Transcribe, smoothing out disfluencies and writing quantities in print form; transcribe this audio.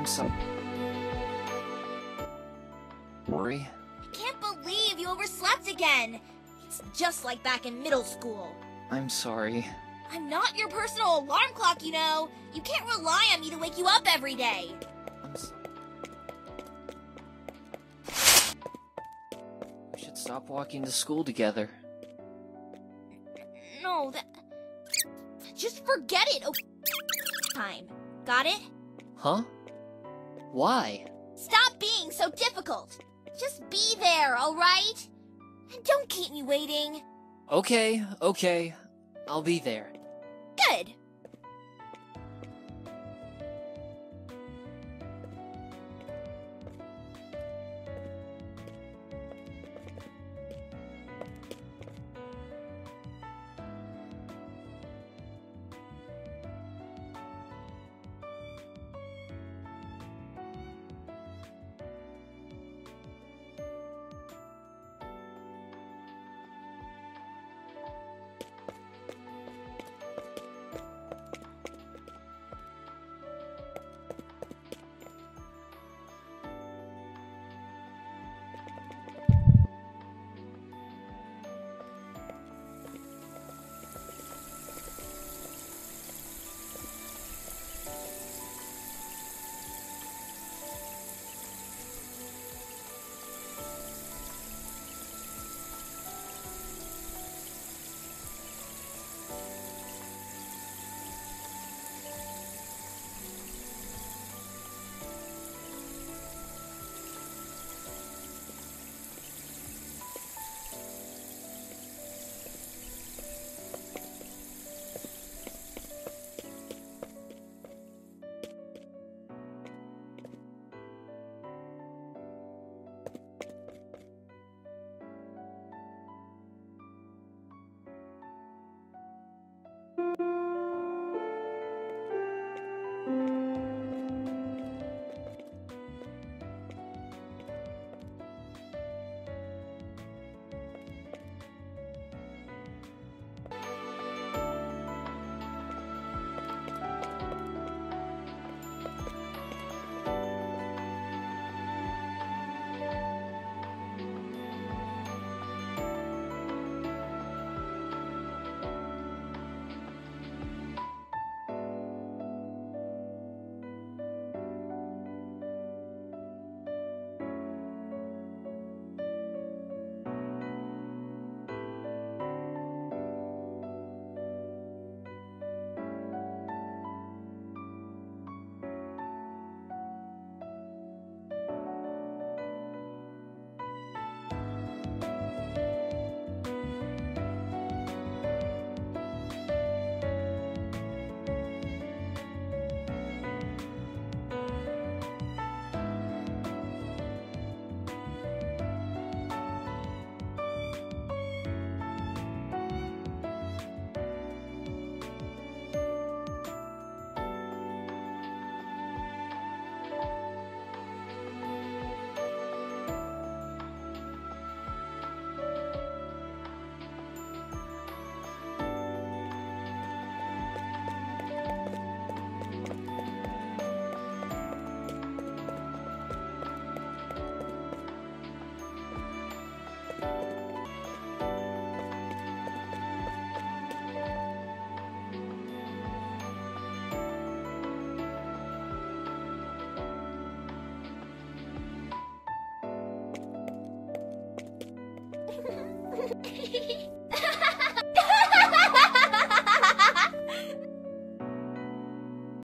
sorry. I can't believe you overslept again. It's just like back in middle school. I'm sorry. I'm not your personal alarm clock, you know. You can't rely on me to wake you up every day. I'm sorry. We should stop walking to school together. No, just forget it. Oh, time. Got it? Huh? Why? Stop being so difficult. Just be there, alright? And don't keep me waiting. Okay. I'll be there. Good.